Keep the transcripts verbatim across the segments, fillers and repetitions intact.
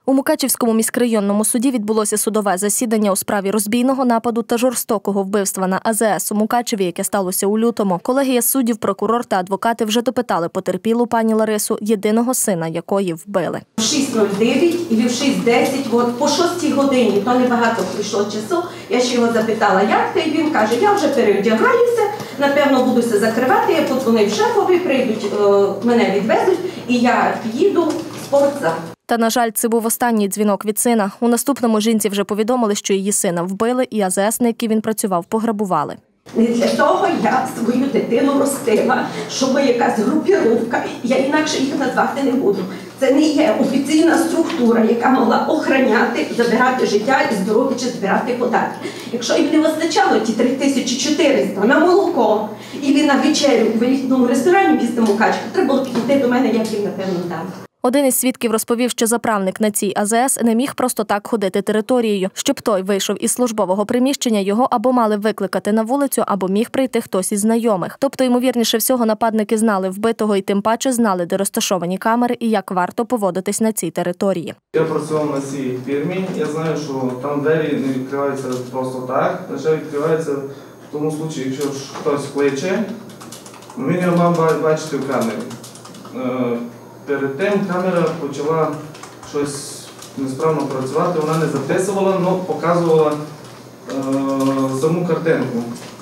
У Мукачівському міськрайонному суді відбулося судове засідання у справі розбійного нападу та жорстокого вбивства на А Зе Ес у Мукачеві, яке сталося у лютому. Колегія суддів, прокурор та адвокати вже допитали потерпілу пані Ларису, єдиного сина якої вбили. В шість нуль дев'ять і в шість десять, от по шостій годині, то небагато прийшло часу, я ще його запитала, як ти, і він каже, я вже переодягаюся, напевно будуся закривати, я подзвонив шефові, прийдуть, мене відвезуть, і я їду в спортзал. Та, на жаль, це був останній дзвінок від сина. У наступному жінці вже повідомили, що її сина вбили і А Зе Ес, на який він працював, пограбували. Не для того я свою дитину ростила, щоб якась групіровка, я інакше їх назвати не буду. Це не є офіційна структура, яка могла охороняти, забирати життя і здоров'я чи збирати податки. Якщо їм не вистачало ті три тисячі чотириста на молоко і на вечерю в елітному ресторані міста Мукачева, треба було підійти до мене, як їм, напевно, дам. Один із свідків розповів, що заправник на цій А Зе Ес не міг просто так ходити територією. Щоб той вийшов із службового приміщення, його або мали викликати на вулицю, або міг прийти хтось із знайомих. Тобто, ймовірніше всього, нападники знали вбитого і тим паче знали, де розташовані камери і як варто поводитись на цій території. Я працював на цій фірмі, я знаю, що там двері не відкриваються просто так, лише відкриваються в тому випадку, якщо хтось кличе, він його мав бачити в камері. Перед тим камера почала щось несправно працювати, вона не записувала, але показувала е, саму картинку.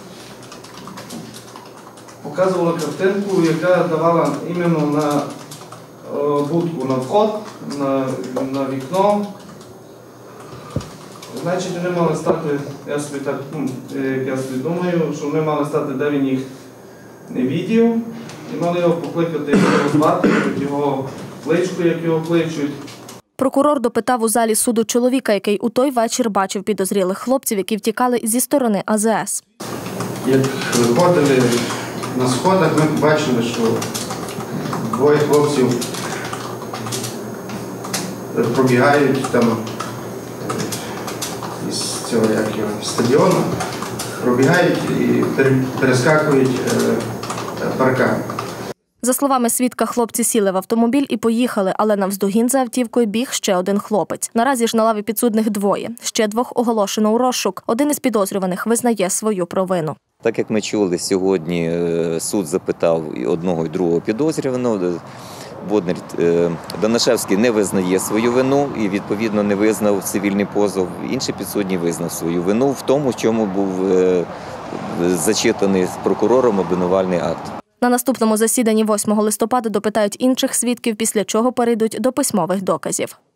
Показувала картинку, яка давала іменно на е, будку, на вход, на, на вікно. Значить, вони мали стати, я собі так, як я собі думаю, що вони мали стати, де він їх не бачив. І мали його покликати, його звати, його кличку, як його кличуть. Прокурор допитав у залі суду чоловіка, який у той вечір бачив підозрілих хлопців, які втікали зі сторони А Зе Ес. Як виходили на сходах, ми побачили, що двоє хлопців пробігають там із цього як його, стадіону, пробігають і перескакують паркан. За словами свідка, хлопці сіли в автомобіль і поїхали, але навздогін за автівкою біг ще один хлопець. Наразі ж на лаві підсудних двоє. Ще двох оголошено у розшук. Один із підозрюваних визнає свою провину. Так як ми чули, сьогодні суд запитав і одного, і другого підозрюваного. Боднар Данашевський не визнає свою вину і, відповідно, не визнав цивільний позов. Інший підсудній визнав свою вину в тому, в чому був зачитаний прокурором обвинувальний акт. На наступному засіданні восьмого листопада допитають інших свідків, після чого перейдуть до письмових доказів.